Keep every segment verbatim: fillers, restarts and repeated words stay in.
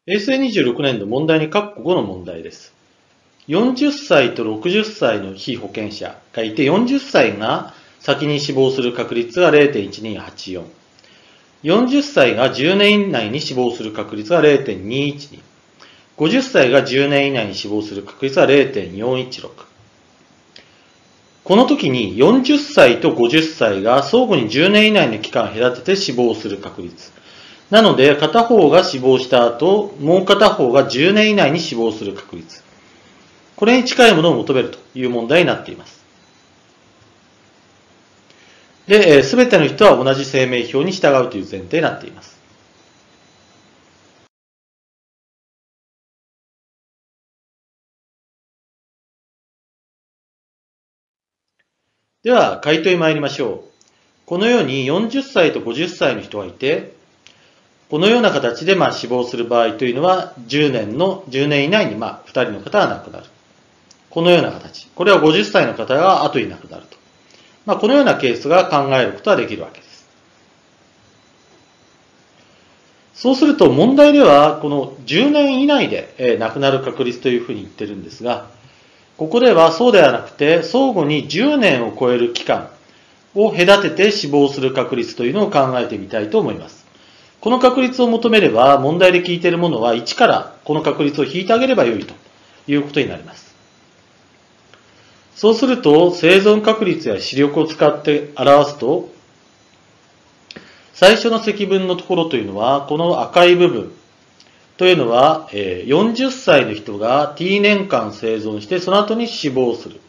へいせいにじゅうろくねん度問題に括弧ごの問題です。よんじゅっさいとろくじゅっさいの被保険者がいて、よんじゅっさいが先に死亡する確率が れいてんいちにはちよん。よんじゅっさいがじゅうねん以内に死亡する確率が れいてんにいちに。ごじゅっさいがじゅうねん以内に死亡する確率は れいてんよんいちろく。この時によんじゅっさいとごじゅっさいが相互にじゅうねん以内の期間を隔てて死亡する確率。なので、片方が死亡した後、もう片方がじゅうねん以内に死亡する確率。これに近いものを求めるという問題になっています。で、すべての人は同じ生命表に従うという前提になっています。では、回答に参りましょう。このようによんじゅっさいとごじゅっさいの人がいて、このような形でまあ死亡する場合というのは、じゅうねんの、じゅうねん以内にまあふたりの方が亡くなる。このような形。これはごじゅっさいの方が後に亡くなると。まあ、このようなケースが考えることはできるわけです。そうすると問題では、このじゅうねん以内で亡くなる確率というふうに言ってるんですが、ここではそうではなくて、相互にじゅうねんを超える期間を隔てて死亡する確率というのを考えてみたいと思います。この確率を求めれば、問題で聞いているものはいちからこの確率を引いてあげればよいということになります。そうすると、生存確率や視力を使って表すと、最初の積分のところというのは、この赤い部分というのは、よんじゅっさいの人が T 年間生存して、その後に死亡する。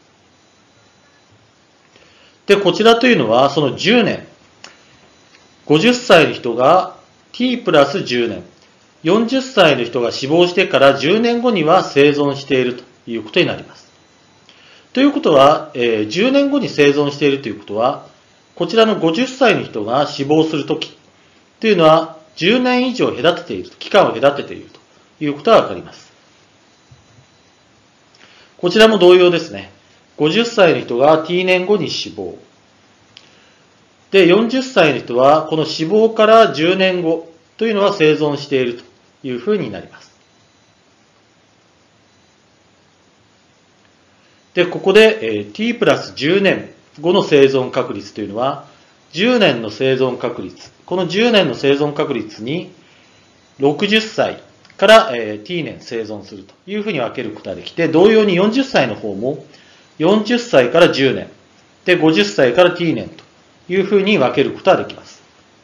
で、こちらというのは、そのじゅうねん。ごじゅっさいの人が T プラスじゅうねん。よんじゅっさいの人が死亡してからじゅうねんごには生存しているということになります。ということは、じゅうねんごに生存しているということは、こちらのごじゅっさいの人が死亡するときというのは、じゅうねん以上隔てている、期間を隔てているということがわかります。こちらも同様ですね。ごじゅっさいの人が T 年後に死亡。で、よんじゅっさいの人は、この死亡からじゅうねんごというのは生存しているというふうになります。で、ここで T プラスじゅうねんごの生存確率というのは、じゅうねんの生存確率。このじゅうねんの生存確率に、ろくじゅっさいから T 年生存するというふうに分けることができて、同様によんじゅっさいの方も、よんじゅっさいからじゅうねん。で、ごじゅっさいから T 年というふうに分けることができます。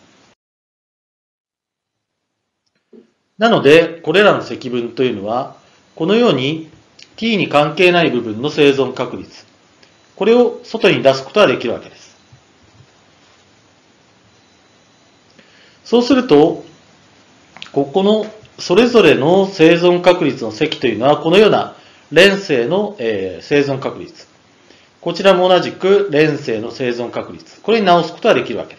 なので、これらの積分というのは、このように T に関係ない部分の生存確率。これを外に出すことができるわけです。そうすると、ここのそれぞれの生存確率の積というのは、このような連星の生存確率。こちらも同じく連星の生存確率。これに直すことができるわけです。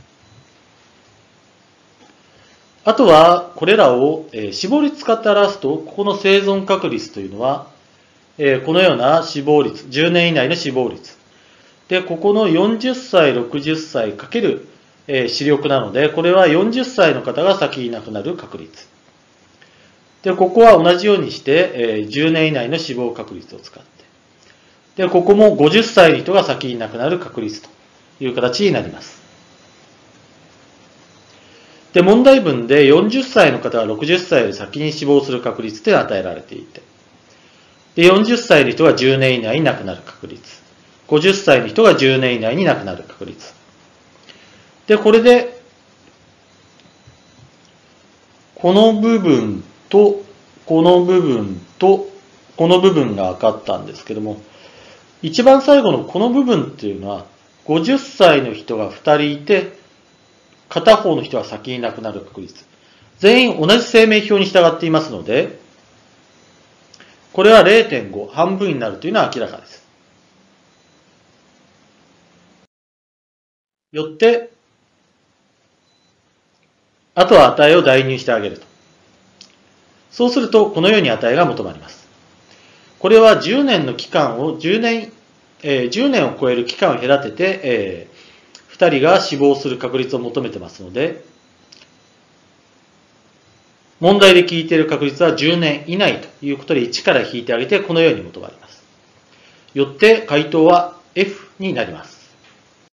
あとは、これらを死亡率使って表すと、ここの生存確率というのは、このような死亡率、じゅうねん以内の死亡率。で、ここのよんじゅっさい、ろくじゅっさいかける視力なので、これはよんじゅっさいの方が先に亡くなる確率。で、ここは同じようにして、じゅうねん以内の死亡確率を使って。で、ここもごじゅっさいの人が先に亡くなる確率という形になります。で、問題文でよんじゅっさいの方はろくじゅっさいより先に死亡する確率というのが与えられていて、で、よんじゅっさいの人がじゅうねん以内に亡くなる確率。ごじゅっさいの人がじゅうねん以内に亡くなる確率。で、これで、この部分と、この部分と、この部分が分かったんですけども、一番最後のこの部分っていうのは、ごじゅっさいの人がふたりいて、片方の人は先に亡くなる確率。全員同じ生命表に従っていますので、これは れいてんご、半分になるというのは明らかです。よって、あとは値を代入してあげると。そうすると、このように値が求まります。これはじゅうねんの期間を、じゅうねん、えー、じゅうねんを超える期間を隔てて、えー、ふたりが死亡する確率を求めてますので、 問題で聞いている確率はじゅうねん以内ということでいちから引いてあげてこのように求まります。よって回答は エフ になります。